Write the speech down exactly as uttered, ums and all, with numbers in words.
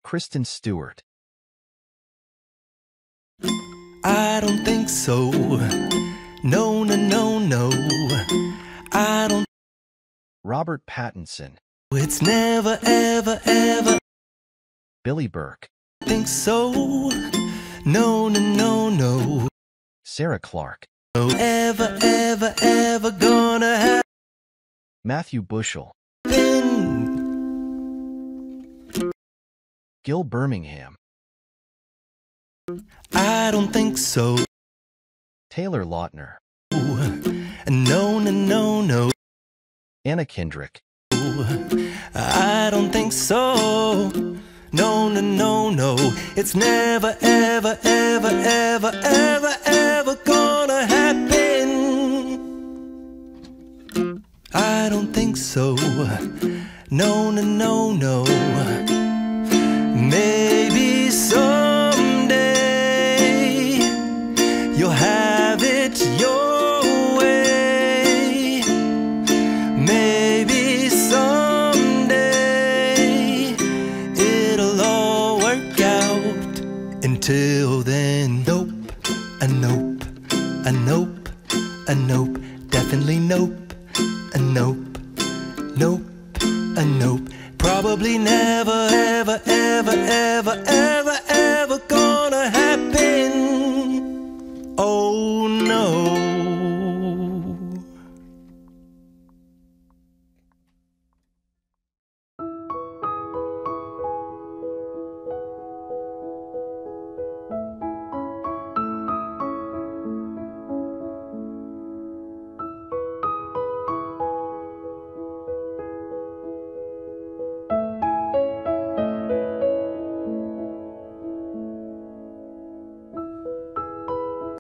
Kristen Stewart. I don't think so. No, no, no, no. I don't. Robert Pattinson. It's never, ever, ever. Billy Burke. Think so. No, no, no, no. Sarah Clark. No, ever, ever, ever gonna happen. Matthew Bushell. Gil Birmingham. I don't think so. Taylor Lautner. No, no, no, no. Anna Kendrick. I don't think so. No, no, no, no. It's never, ever, ever, ever, ever, ever gonna happen. I don't think so. No, no, no, no. Maybe someday you'll have it your way. Maybe someday it'll all work out. Until then, nope, a nope, a nope, a nope, definitely nope, a nope, nope, a nope. Probably never, ever, ever, ever, ever